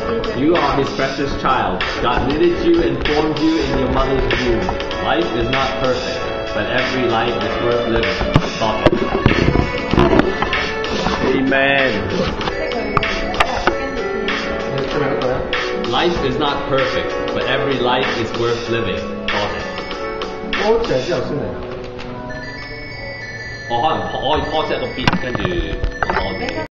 You are His precious child. God knitted you and formed you in your mother's womb. Life is not perfect, but every life is worth living. Stop it. Amen. Life is not perfect, but every life is worth living. Stop it. 歌詞係之後先嚟。 我可以 pause 一個 beat，跟住我